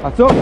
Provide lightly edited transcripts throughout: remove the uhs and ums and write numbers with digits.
Masuk.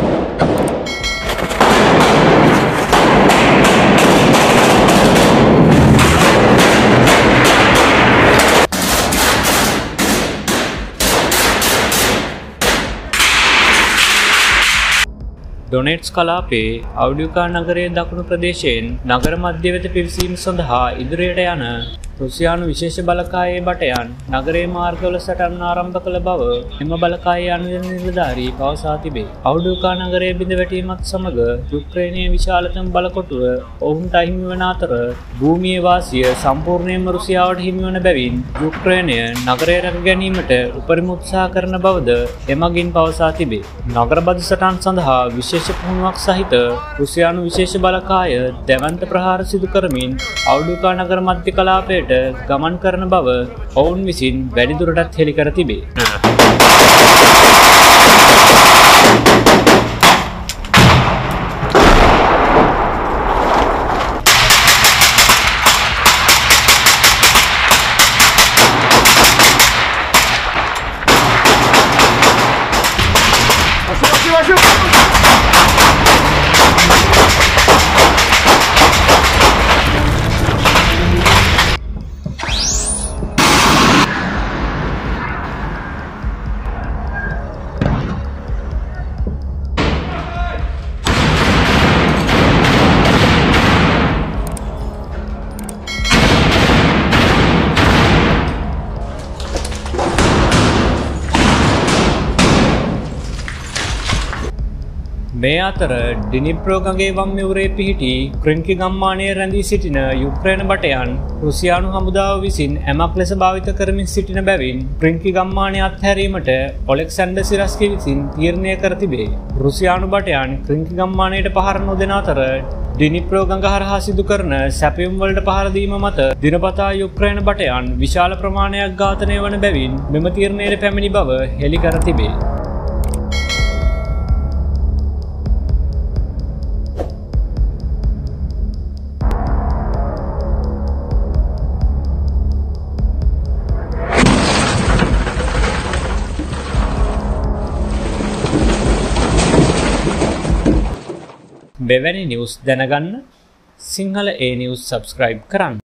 Donuts කලාපයේ අව්ඩිව්කා නගරයේ දකුණු ප්‍රදේශයෙන් නගර මධ්‍ය වෙත පිවිසීම සඳහා ඉදිරියට යන රුසියානු විශේෂ බලකායේ බටයන් නගරයේ මාර්ගවල සටන් ආරම්භ කළ බව එම බලකායේ අනුයන නිලධාරී පවසා තිබේ. අව්ඩිව්කා නගරයේ බිඳ වැටීමත් සමග යුක්‍රේනයේ විශාලතම බලකොටුව ඔවුන්ට අහිමි වන අතර භූමියේ වාසිය සම්පූර්ණයෙන්ම රුසියාවට හිමි වන බැවින් යුක්‍රේනය නගරය රැක ගැනීමට උපරිම උත්සාහ කරන බවද එමගින් පවසා තිබේ. නගර බදු සටන් සඳහා විශේෂ පුහුණුවක් සහිත රුසියානු විශේෂ බලකාය දැවන්ත ප්‍රහාර සිදු කරමින් අව්ඩිව්කා නගර මධ්‍ය කලාපයට ගමන් කරන බව ඔවුන් විසින් වැඩිදුරටත් හෙළි කර තිබේ. මේ අතර ඩිනිප්‍රෝ ගඟේ වම් මෙවරේ පිහිටි ක්‍රින්කි ගම්මානයේ රැඳී සිටින යුක්‍රේන බටයන් රුසියානු හමුදාව විසින් ඇමක් ලෙස භාවිත කරමින් සිටින බැවින් ක්‍රින්කි ගම්මානය අත්හැරීමට ඔලෙක්සැන්ඩර් සිරස්කි විසින් තීරණය කර තිබේ. රුසියානු බටයන් ක්‍රින්කි ගම්මානයට පහර නොදෙන අතර ඩිනිප්‍රෝ ගඟ හරහා සිදු කරන සැපයුම් වලට පහර දීම මත දිනපතා යුක්‍රේන බටයන් විශාල ප්‍රමාණයක් ඝාතනය වන බැවින් මෙම තීරණයට පැමිණි බව හෙළි කර තිබේ. මෙවැනි නිවුස් දැනගන්න සිංහල A News subscribe කරන්න.